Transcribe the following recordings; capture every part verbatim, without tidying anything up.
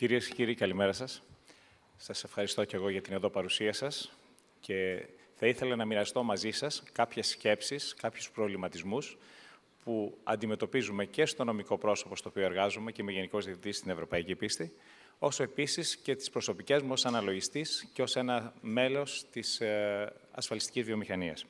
Κυρίες και κύριοι, καλημέρα σας. Σας ευχαριστώ και εγώ για την εδώ παρουσία σας και θα ήθελα να μοιραστώ μαζί σας κάποιες σκέψεις, κάποιους προβληματισμούς που αντιμετωπίζουμε και στο νομικό πρόσωπο στο οποίο εργάζομαι και είμαι Γενικός Διευθυντής στην Ευρωπαϊκή Πίστη, όσο επίσης και τις προσωπικές μου ως αναλογιστής και ως ένα μέλος της ε, ασφαλιστικής βιομηχανίας.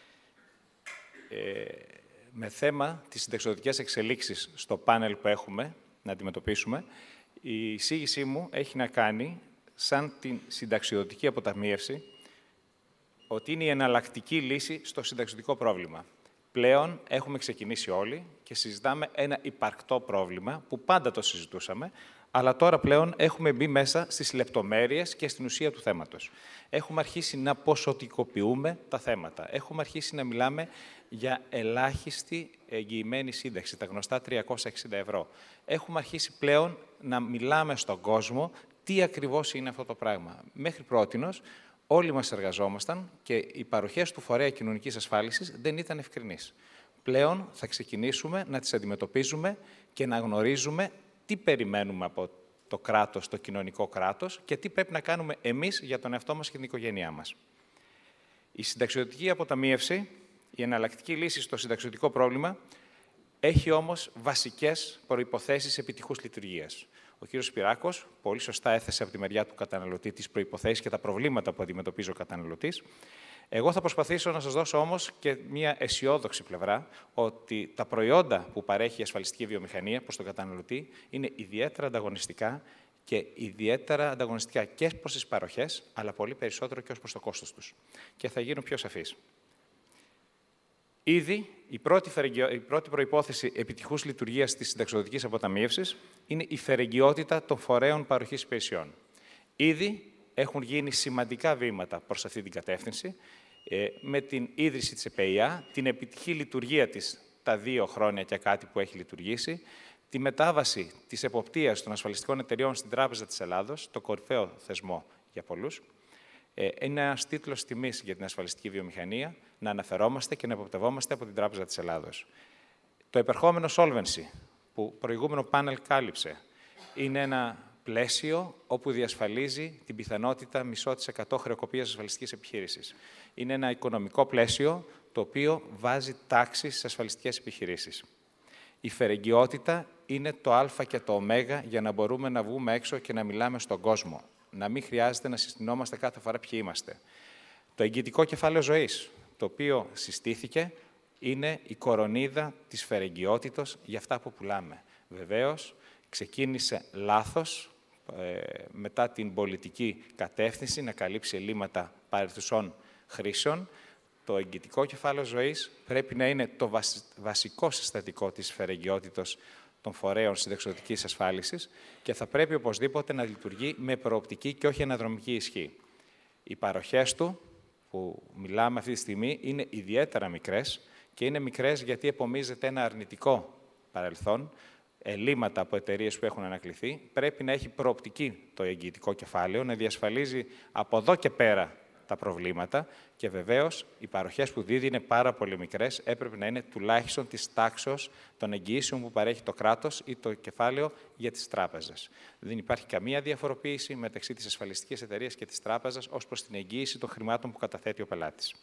Ε, με θέμα τις συνταξιδοτικές εξελίξεις στο πάνελ που έχουμε να αντιμετωπίσουμε, η εισήγησή μου έχει να κάνει σαν την συνταξιδοτική αποταμίευση, ότι είναι η εναλλακτική λύση στο συνταξιδοτικό πρόβλημα. Πλέον έχουμε ξεκινήσει όλοι και συζητάμε ένα υπαρκτό πρόβλημα που πάντα το συζητούσαμε, αλλά τώρα πλέον έχουμε μπει μέσα στις λεπτομέρειες και στην ουσία του θέματος. Έχουμε αρχίσει να ποσοτικοποιούμε τα θέματα. Έχουμε αρχίσει να μιλάμε για ελάχιστη εγγυημένη σύνταξη, τα γνωστά τριακόσια εξήντα ευρώ. Έχουμε αρχίσει πλέον να μιλάμε στον κόσμο τι ακριβώς είναι αυτό το πράγμα. Μέχρι πρότινος, όλοι μας εργαζόμασταν και οι παροχές του Φορέα Κοινωνικής Ασφάλισης δεν ήταν ευκρινείς. Πλέον θα ξεκινήσουμε να τις αντιμετωπίζουμε και να γνωρίζουμε τι περιμένουμε από το κράτος, το κοινωνικό κράτος και τι πρέπει να κάνουμε εμείς για τον εαυτό μας και την οικογένειά μας. Η συνταξιδοτική αποταμίευση, η εναλλακτική λύση στο συνταξιδοτικό πρόβλημα, έχει όμως βασικές προϋποθέσεις επιτυχούς λειτουργίας. Ο κύριος Σπυράκος πολύ σωστά έθεσε από τη μεριά του καταναλωτή τις προϋποθέσεις και τα προβλήματα που αντιμετωπίζει ο καταναλωτής. Εγώ θα προσπαθήσω να σας δώσω όμως και μια αισιόδοξη πλευρά, ότι τα προϊόντα που παρέχει η ασφαλιστική βιομηχανία προς τον καταναλωτή είναι ιδιαίτερα ανταγωνιστικά και ιδιαίτερα ανταγωνιστικά και προς τις παροχές, αλλά πολύ περισσότερο και ως προς το κόστος τους. Και θα γίνω πιο σαφής. Ήδη η πρώτη, η πρώτη προϋπόθεση επιτυχούς λειτουργίας της συνταξιδοτικής αποταμίευσης είναι η φερεγγιότητα των φορέων παροχής υπηρεσιών. Ήδη έχουν γίνει σημαντικά βήματα προς αυτή την κατεύθυνση, ε, με την ίδρυση της ΕΠΕΙΑ, την επιτυχή λειτουργία της τα δύο χρόνια και κάτι που έχει λειτουργήσει, τη μετάβαση της εποπτείας των ασφαλιστικών εταιριών στην Τράπεζα της Ελλάδος, το κορυφαίο θεσμό για πολλούς. Ε, είναι ένας τίτλος τιμής για την ασφαλιστική βιομηχανία να αναφερόμαστε και να εποπτευόμαστε από την Τράπεζα της Ελλάδος. Το επερχόμενο solvency, που προηγούμενο πάνελ κάλυψε, είναι ένα πλαίσιο όπου διασφαλίζει την πιθανότητα μισό της εκατό χρεοκοπίας ασφαλιστικής επιχείρησης. Είναι ένα οικονομικό πλαίσιο το οποίο βάζει τάξη στις ασφαλιστικές επιχειρήσεις. Η φερεγγιότητα είναι το α και το ω για να μπορούμε να βγούμε έξω και να μιλάμε στον κόσμο. Να μην χρειάζεται να συστηνόμαστε κάθε φορά ποιοι είμαστε. Το εγγυητικό κεφάλαιο ζωής, το οποίο συστήθηκε, είναι η κορονίδα της φερεγγιότητος για αυτά που πουλάμε. Βεβαίως, ξεκίνησε λάθος ε, μετά την πολιτική κατεύθυνση να καλύψει ελλείμματα παρελθουσών χρήσεων. Το εγγυητικό κεφάλαιο ζωής πρέπει να είναι το βασικό συστατικό της φερεγγιότητος των φορέων συνταξιδοτικής ασφάλισης και θα πρέπει οπωσδήποτε να λειτουργεί με προοπτική και όχι αναδρομική ισχύ. Οι παροχές του, που μιλάμε αυτή τη στιγμή, είναι ιδιαίτερα μικρές και είναι μικρές γιατί επομίζεται ένα αρνητικό παρελθόν, ελλείμματα από εταιρείες που έχουν ανακληθεί. Πρέπει να έχει προοπτική το εγγυητικό κεφάλαιο, να διασφαλίζει από εδώ και πέρα τα προβλήματα και βεβαίως οι παροχές που δίδει είναι πάρα πολύ μικρές, έπρεπε να είναι τουλάχιστον της τάξεως των εγγυήσεων που παρέχει το κράτος ή το κεφάλαιο για τις τράπεζες. Δεν υπάρχει καμία διαφοροποίηση μεταξύ της ασφαλιστικής εταιρείας και της τράπεζας ως προς την εγγύηση των χρημάτων που καταθέτει ο πελάτης.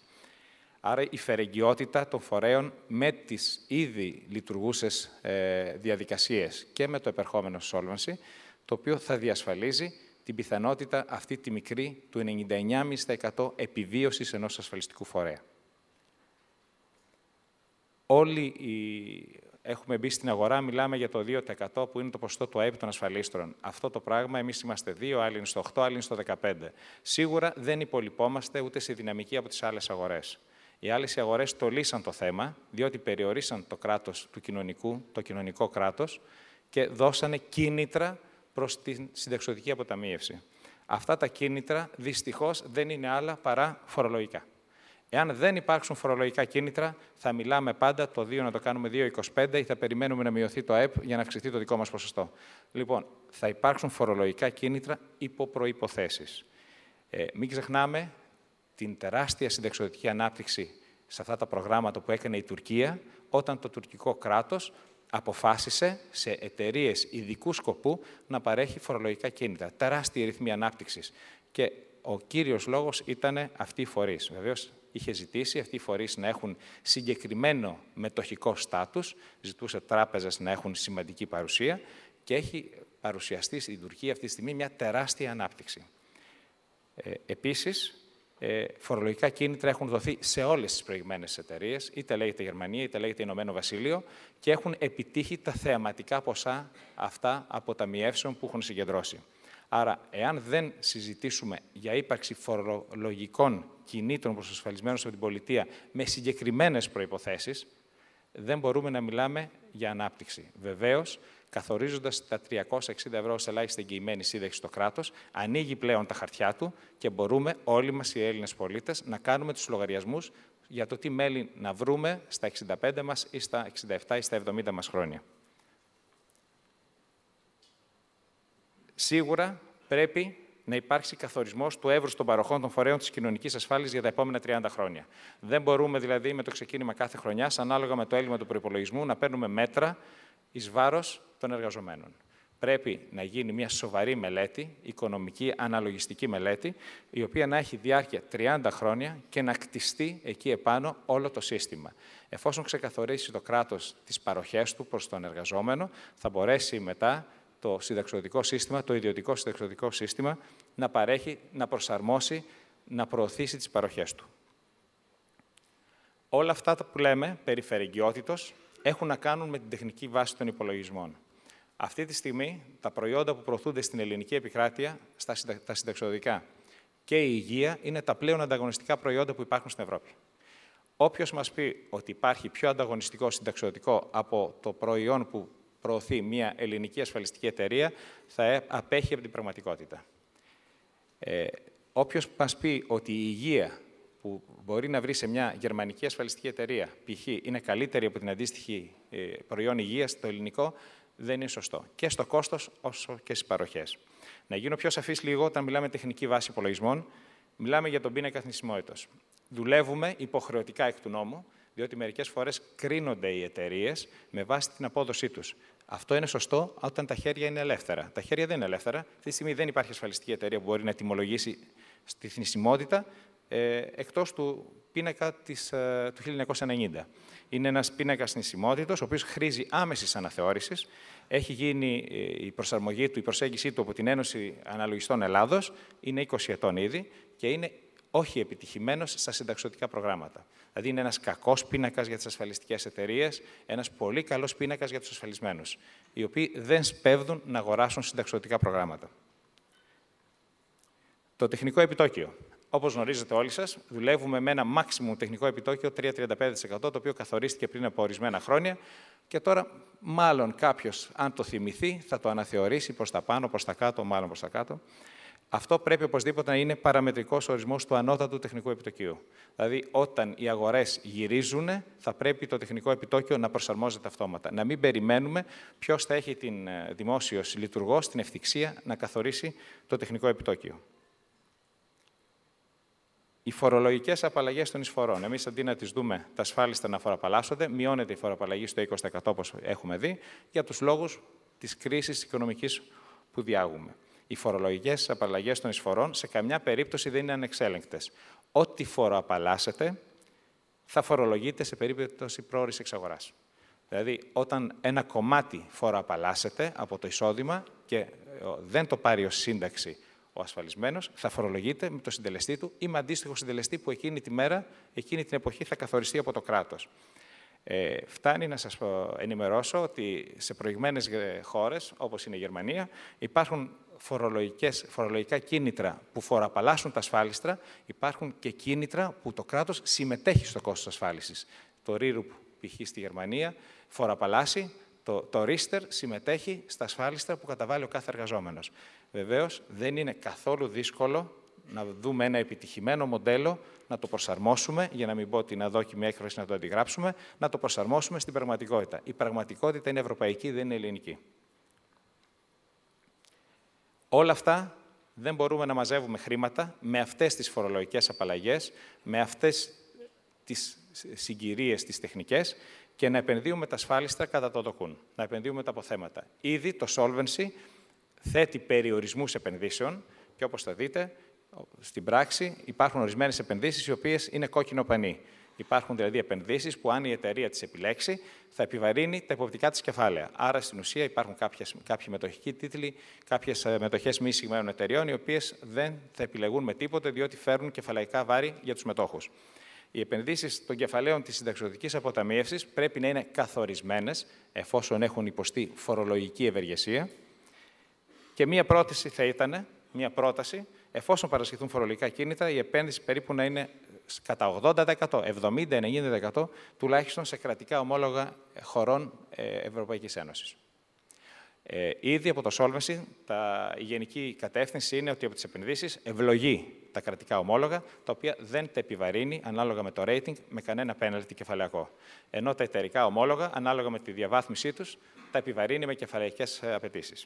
Άρα η φερεγγιότητα των φορέων με τις ήδη λειτουργούσες ε, διαδικασίες και με το επερχόμενο solvency, το οποίο θα διασφαλίζει την πιθανότητα αυτή τη μικρή του ενενήντα εννιά κόμμα πέντε τοις εκατό επιβίωσης ενός ασφαλιστικού φορέα. Όλοι οι... έχουμε μπει στην αγορά, μιλάμε για το δύο τοις εκατό που είναι το ποσοστό του ΑΕΠ των ασφαλίστρων. Αυτό το πράγμα, εμείς είμαστε δύο, άλλοι είναι στο οκτώ, άλλοι είναι στο δεκαπέντε. Σίγουρα δεν υπολοιπόμαστε ούτε σε δυναμική από τις άλλες αγορές. Οι άλλες αγορές το λύσαν το θέμα, διότι περιορίσαν το κράτος του κοινωνικού, το κοινωνικό κράτος και δώσανε κίνητρα προς την συνταξιδοτική αποταμίευση. Αυτά τα κίνητρα, δυστυχώς, δεν είναι άλλα παρά φορολογικά. Εάν δεν υπάρξουν φορολογικά κίνητρα, θα μιλάμε πάντα το δύο να το κάνουμε δύο κόμμα είκοσι πέντε ή θα περιμένουμε να μειωθεί το ΑΕΠ για να αυξηθεί το δικό μας ποσοστό. Λοιπόν, θα υπάρξουν φορολογικά κίνητρα υπό προϋποθέσεις. Ε, μην ξεχνάμε την τεράστια συνταξιδοτική ανάπτυξη σε αυτά τα προγράμματα που έκανε η Τουρκία, όταν το τουρκικό κράτος αποφάσισε σε εταιρείες ειδικού σκοπού να παρέχει φορολογικά κίνητρα. Τεράστια ρυθμή ανάπτυξης. Και ο κύριος λόγος ήταν αυτοί οι φορείς. Βεβαίως, είχε ζητήσει αυτοί οι φορείς να έχουν συγκεκριμένο μετοχικό στάτους, ζητούσε τράπεζες να έχουν σημαντική παρουσία και έχει παρουσιαστεί στην Τουρκία αυτή τη στιγμή μια τεράστια ανάπτυξη. Ε, επίσης, ε, φορολογικά κίνητρα έχουν δοθεί σε όλες τις προηγμένες εταιρείες, είτε λέγεται Γερμανία, είτε λέγεται Ηνωμένο Βασίλειο, και έχουν επιτύχει τα θεαματικά ποσά αυτά αποταμιεύσεων που έχουν συγκεντρώσει. Άρα, εάν δεν συζητήσουμε για ύπαρξη φορολογικών κινήτρων προς τους ασφαλισμένους από την πολιτεία με συγκεκριμένες προϋποθέσεις, δεν μπορούμε να μιλάμε για ανάπτυξη. Βεβαίως, καθορίζοντας τα τριακόσια εξήντα ευρώ ως ελάχιστη εγγυημένη σύνταξη στο κράτος, ανοίγει πλέον τα χαρτιά του και μπορούμε όλοι μας οι Έλληνες πολίτες να κάνουμε τους λογαριασμούς για το τι μέλη να βρούμε στα εξήντα πέντε μας ή στα εξήντα επτά ή στα εβδομήντα μας χρόνια. Σίγουρα πρέπει να υπάρξει καθορισμός του εύρους των παροχών των φορέων της κοινωνικής ασφάλισης για τα επόμενα τριάντα χρόνια. Δεν μπορούμε δηλαδή με το ξεκίνημα κάθε χρονιάς, ανάλογα με το έλλειμμα του προϋπολογισμού, να παίρνουμε μέτρα εις βάρος των εργαζομένων. Πρέπει να γίνει μια σοβαρή μελέτη, οικονομική, αναλογιστική μελέτη, η οποία να έχει διάρκεια τριάντα χρόνια και να κτιστεί εκεί επάνω όλο το σύστημα. Εφόσον ξεκαθορίσει το κράτος τις παροχές του προς τον εργαζόμενο, θα μπορέσει μετά το συνταξιοδοτικό σύστημα, το ιδιωτικό συνταξιοδοτικό σύστημα, να παρέχει, να προσαρμόσει, να προωθήσει τις παροχές του. Όλα αυτά που λέμε περί φερεγγιότητος έχουν να κάνουν με την τεχνική βάση των υπολογισμών. Αυτή τη στιγμή, τα προϊόντα που προωθούνται στην ελληνική επικράτεια, στα τα συνταξιοδοτικά και η υγεία, είναι τα πλέον ανταγωνιστικά προϊόντα που υπάρχουν στην Ευρώπη. Όποιος μας πει ότι υπάρχει πιο ανταγωνιστικό συνταξιοδοτικό από το προϊόν που προωθεί μια ελληνική ασφαλιστική εταιρεία, θα απέχει από την πραγματικότητα. Ε, όποιος μας πει ότι η υγεία που μπορεί να βρει σε μια γερμανική ασφαλιστική εταιρεία, π.χ. είναι καλύτερη από την αντίστοιχη ε, προϊόν υγείας στο ελληνικό, δεν είναι σωστό. Και στο κόστος, όσο και στις παροχές. Να γίνω πιο σαφής λίγο, όταν μιλάμε τεχνική βάση υπολογισμών, μιλάμε για τον πίνακα θνησιμότητος. Δουλεύουμε υποχρεωτικά εκ του νόμου, διότι μερικές φορές κρίνονται οι εταιρείες με βάση την απόδοσή τους. Αυτό είναι σωστό όταν τα χέρια είναι ελεύθερα. Τα χέρια δεν είναι ελεύθερα. Αυτή τη στιγμή δεν υπάρχει ασφαλιστική εταιρεία που μπορεί να τιμολογήσει στη θνησιμότητα ε, εκτός του πίνακα της, ε, του χίλια εννιακόσια ενενήντα. Είναι ένας πίνακας θνησιμότητος, ο οποίος χρήζει άμεσης αναθεώρησης. Έχει γίνει ε, η προσαρμογή του, η προσέγγιση του από την Ένωση Αναλογιστών Ελλάδος. Είναι είκοσι ετών ήδη και είναι όχι επιτυχημένος στα συνταξιωτικά προγράμματα. Δηλαδή, είναι ένας κακός πίνακας για τις ασφαλιστικές εταιρείες, ένας πολύ καλός πίνακας για τους ασφαλισμένους, οι οποίοι δεν σπέβδουν να αγοράσουν συνταξιωτικά προγράμματα. Το τεχνικό επιτόκιο. Όπως γνωρίζετε όλοι σας, δουλεύουμε με ένα maximum τεχνικό επιτόκιο τρία κόμμα τριάντα πέντε τοις εκατό, το οποίο καθορίστηκε πριν από ορισμένα χρόνια και τώρα μάλλον κάποιος, αν το θυμηθεί, θα το αναθεωρήσει προς τα πάνω, προς τα κάτω, μάλλον προς τα κάτω. Αυτό πρέπει οπωσδήποτε να είναι παραμετρικός ορισμός του ανώτατου τεχνικού επιτοκίου. Δηλαδή, όταν οι αγορές γυρίζουν, θα πρέπει το τεχνικό επιτόκιο να προσαρμόζεται αυτόματα. Να μην περιμένουμε ποιος θα έχει την δημόσιος λειτουργός, την ευθυξία να καθορίσει το τεχνικό επιτόκιο. Οι φορολογικές απαλλαγές των εισφορών. Εμείς, αντί να τις δούμε τα ασφάλιστα να φοροαπαλλάσσονται, μειώνεται η φοροαπαλλαγή στο είκοσι τοις εκατό, όπως έχουμε δει, για τους λόγους της κρίσης οικονομικής που διάγουμε. Οι φορολογικές απαλλαγές των εισφορών σε καμιά περίπτωση δεν είναι ανεξέλεγκτες. Ό,τι φοροαπαλλάσσεται θα φορολογείται σε περίπτωση πρόωρης εξαγοράς. Δηλαδή, όταν ένα κομμάτι φοροαπαλλάσσεται από το εισόδημα και δεν το πάρει ως σύνταξη ο ασφαλισμένος, θα φορολογείται με το συντελεστή του ή με αντίστοιχο συντελεστή που εκείνη τη μέρα, εκείνη την εποχή θα καθοριστεί από το κράτος. Ε, φτάνει να σας ενημερώσω ότι σε προηγμένες χώρες, όπως είναι η Γερμανία, υπάρχουν φορολογικές, φορολογικά κίνητρα που φοροαπαλλάσσουν τα ασφάλιστρα, υπάρχουν και κίνητρα που το κράτος συμμετέχει στο κόστος ασφάλισης. Το ρίρουp, π.χ. στη Γερμανία, φοροαπαλλάσσει, το, το Riester συμμετέχει στα ασφάλιστρα που καταβάλει ο κάθε εργαζόμενος. Βεβαίως, δεν είναι καθόλου δύσκολο να δούμε ένα επιτυχημένο μοντέλο, να το προσαρμόσουμε, για να μην πω ότι είναι αδόκιμη έκφραση να το αντιγράψουμε, να το προσαρμόσουμε στην πραγματικότητα. Η πραγματικότητα είναι ευρωπαϊκή, δεν είναι ελληνική. Όλα αυτά δεν μπορούμε να μαζεύουμε χρήματα με αυτές τις φορολογικές απαλλαγές, με αυτές τις συγκυρίες, τις τεχνικές και να επενδύουμε τα ασφάλιστα κατά το τοκούν, να επενδύουμε τα αποθέματα. Ήδη το Solvency θέτει περιορισμούς επενδύσεων και όπως θα δείτε, στην πράξη υπάρχουν ορισμένες επενδύσεις οι οποίες είναι κόκκινο πανί. Υπάρχουν δηλαδή επενδύσεις που αν η εταιρεία τις επιλέξει θα επιβαρύνει τα υποπτικά της κεφάλαια. Άρα στην ουσία υπάρχουν κάποιες, κάποιοι μετοχικοί τίτλοι, κάποιες μετοχές μη εισηγμένων εταιρεών οι οποίες δεν θα επιλεγούν με τίποτε διότι φέρνουν κεφαλαϊκά βάρη για τους μετόχους. Οι επενδύσεις των κεφαλαίων της συνταξιοδοτικής αποταμίευσης πρέπει να είναι καθορισμένες εφόσον έχουν υποστεί φορολογική ευεργεσία. Και μία πρόταση θα ήταν, μία πρόταση, εφόσον παρασχεθούν φορολογικά κίνητρα, η επένδυση περίπου να είναι κατά ογδόντα τοις εκατό, εβδομήντα με ενενήντα τοις εκατό τουλάχιστον σε κρατικά ομόλογα χωρών Ευρωπαϊκής Ένωσης. Ε, ήδη από το Solvency, τα, η γενική κατεύθυνση είναι ότι από τις επενδύσεις ευλογεί τα κρατικά ομόλογα, τα οποία δεν τα επιβαρύνει ανάλογα με το rating με κανένα πέναλτι κεφαλαιακό. Ενώ τα εταιρικά ομόλογα, ανάλογα με τη διαβάθμισή τους, τα επιβαρύνει με κεφαλαιακές απαιτήσεις.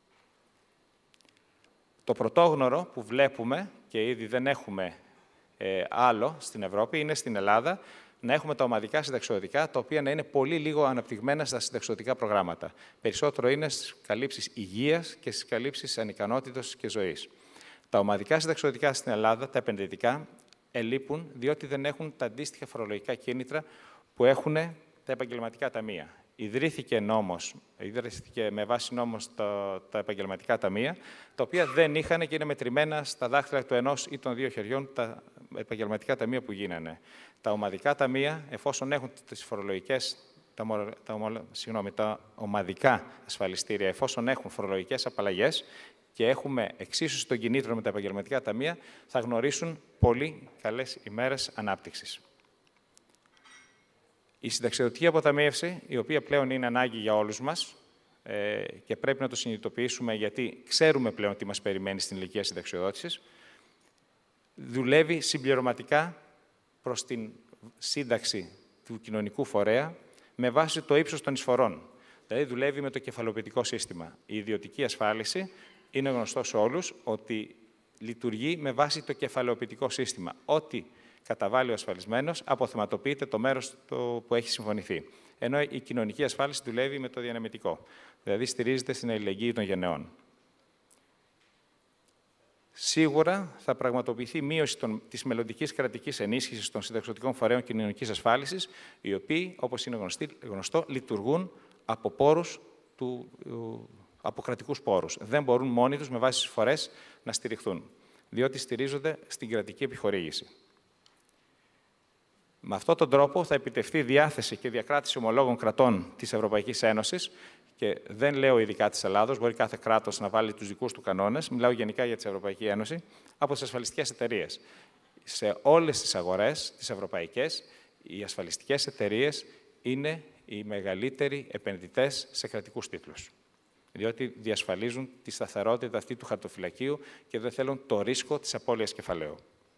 Το πρωτόγνωρο που βλέπουμε, και ήδη δεν έχουμε ε, άλλο στην Ευρώπη, είναι στην Ελλάδα, να έχουμε τα ομαδικά συνταξιοδοτικά, τα οποία να είναι πολύ λίγο αναπτυγμένα στα συνταξιοδοτικά προγράμματα. Περισσότερο είναι στις καλύψεις υγείας και στις καλύψεις ανικανότητας και ζωής. Τα ομαδικά συνταξιοδοτικά στην Ελλάδα, τα επενδυτικά, ελείπουν διότι δεν έχουν τα αντίστοιχα φορολογικά κίνητρα που έχουν τα επαγγελματικά ταμεία. Ιδρύθηκε νόμος, ιδρύθηκε με βάση νόμος τα, τα επαγγελματικά ταμεία, τα οποία δεν είχαν και είναι μετρημένα στα δάχτυλα του ενός ή των δύο χεριών τα επαγγελματικά ταμεία που γίνανε. Τα ομαδικά ταμεία, εφόσον έχουν τις φορολογικές, τα, τα, συγγνώμη, τα ομαδικά ασφαλιστήρια, εφόσον έχουν φορολογικές απαλλαγές και έχουμε εξίσωση των κινήτρων με τα επαγγελματικά ταμεία, θα γνωρίσουν πολύ καλές ημέρες ανάπτυξης. Η συνταξιοδοτική αποταμίευση, η οποία πλέον είναι ανάγκη για όλους μας ε, και πρέπει να το συνειδητοποιήσουμε γιατί ξέρουμε πλέον τι μας περιμένει στην ηλικία συνταξιοδότησης, δουλεύει συμπληρωματικά προς την σύνταξη του κοινωνικού φορέα με βάση το ύψος των εισφορών. Δηλαδή δουλεύει με το κεφαλοποιητικό σύστημα. Η ιδιωτική ασφάλιση είναι γνωστό σε όλους ότι λειτουργεί με βάση το κεφαλοποιητικό σύστημα. Ό,τι καταβάλει ο ασφαλισμένος, αποθεματοποιείται το μέρος το που έχει συμφωνηθεί. Ενώ η κοινωνική ασφάλιση δουλεύει με το διανεμητικό, δηλαδή στηρίζεται στην αλληλεγγύη των γενεών. Σίγουρα θα πραγματοποιηθεί μείωση των, της μελλοντικής κρατικής ενίσχυσης των συνταξιοδοτικών φορέων κοινωνικής ασφάλισης, οι οποίοι, όπως είναι γνωστή, γνωστό, λειτουργούν από πόρους του, από κρατικούς πόρους. Δεν μπορούν μόνοι τους με βάση τις φορές να στηριχθούν, διότι στηρίζονται στην κρατική επιχορήγηση. Με αυτόν τον τρόπο θα επιτευχθεί διάθεση και διακράτηση ομολόγων κρατών της Ευρωπαϊκής Ένωσης και δεν λέω ειδικά της Ελλάδος, μπορεί κάθε κράτος να βάλει τους δικούς του κανόνες, μιλάω γενικά για την Ευρωπαϊκή Ένωση, από τις ασφαλιστικές εταιρείες. Σε όλες τις αγορές, τις ευρωπαϊκές, οι ασφαλιστικές εταιρείες είναι οι μεγαλύτεροι επενδυτές σε κρατικούς τίτλους. Διότι διασφαλίζουν τη σταθερότητα αυτή του χαρτοφυλακίου και δεν θέλουν το ρίσκο της απώλειας κεφαλαίου.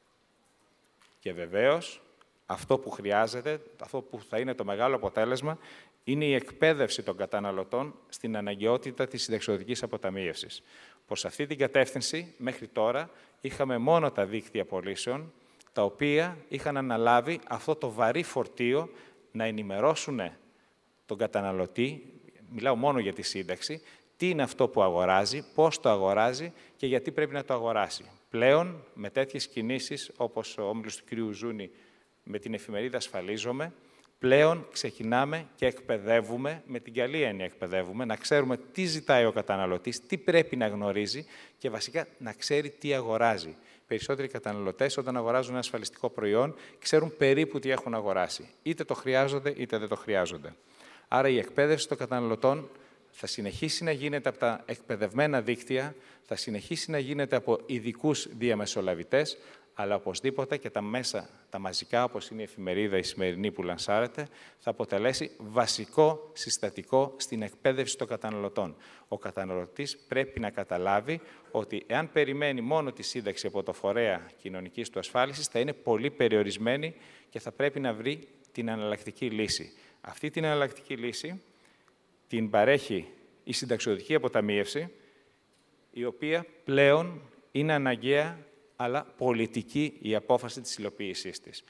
Και βεβαίως, αυτό που χρειάζεται, αυτό που θα είναι το μεγάλο αποτέλεσμα, είναι η εκπαίδευση των καταναλωτών στην αναγκαιότητα της συνταξιοδοτικής αποταμίευσης. Προς αυτή την κατεύθυνση, μέχρι τώρα, είχαμε μόνο τα δίκτυα πωλήσεων, τα οποία είχαν αναλάβει αυτό το βαρύ φορτίο να ενημερώσουν τον καταναλωτή, μιλάω μόνο για τη σύνταξη, τι είναι αυτό που αγοράζει, πώς το αγοράζει και γιατί πρέπει να το αγοράσει. Πλέον, με τέτοιες κινήσεις, όπως ο όμιλος του κ. Ζούνη, με την εφημερίδα «Ασφαλίζομαι», πλέον ξεκινάμε και εκπαιδεύουμε, με την καλή έννοια εκπαιδεύουμε, να ξέρουμε τι ζητάει ο καταναλωτής, τι πρέπει να γνωρίζει και βασικά να ξέρει τι αγοράζει. Περισσότεροι καταναλωτές, όταν αγοράζουν ένα ασφαλιστικό προϊόν, ξέρουν περίπου τι έχουν αγοράσει. Είτε το χρειάζονται, είτε δεν το χρειάζονται. Άρα η εκπαίδευση των καταναλωτών θα συνεχίσει να γίνεται από τα εκπαιδευμένα δίκτυα, θα συνεχίσει να γίνεται από ειδικούς διαμεσολαβητές, αλλά οπωσδήποτε και τα μέσα, τα μαζικά, όπως είναι η εφημερίδα η σημερινή που λανσάρεται, θα αποτελέσει βασικό συστατικό στην εκπαίδευση των καταναλωτών. Ο καταναλωτής πρέπει να καταλάβει ότι εάν περιμένει μόνο τη σύνταξη από το φορέα κοινωνικής του ασφάλισης, θα είναι πολύ περιορισμένη και θα πρέπει να βρει την εναλλακτική λύση. Αυτή την εναλλακτική λύση την παρέχει η συνταξιοδοτική αποταμίευση, η οποία πλέον είναι αναγκαία αλλά πολιτική η απόφαση της υλοποίησής της.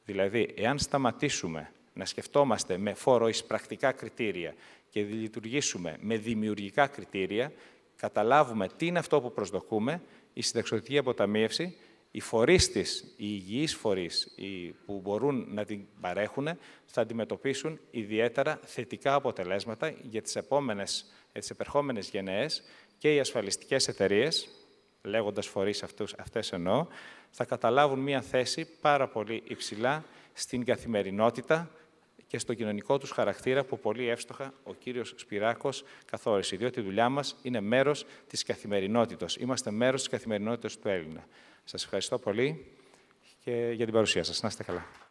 Δηλαδή, εάν σταματήσουμε να σκεφτόμαστε με φοροεισπρακτικά κριτήρια και λειτουργήσουμε με δημιουργικά κριτήρια, καταλάβουμε τι είναι αυτό που προσδοκούμε, η συνταξιοδοτική αποταμίευση, οι φορείς της, οι υγιείς φορείς οι που μπορούν να την παρέχουν, θα αντιμετωπίσουν ιδιαίτερα θετικά αποτελέσματα για τις επόμενες, για τις επερχόμενες γενναίες, και οι ασφαλιστικές εταιρείες, λέγοντας φορείς αυτούς, αυτές εννοώ, θα καταλάβουν μία θέση πάρα πολύ υψηλά στην καθημερινότητα και στο κοινωνικό τους χαρακτήρα που πολύ εύστοχα ο κύριος Σπυράκος καθόρισε. Διότι η δουλειά μας είναι μέρος της καθημερινότητας. Είμαστε μέρος της καθημερινότητας του Έλληνα. Σας ευχαριστώ πολύ και για την παρουσία σας. Να είστε καλά.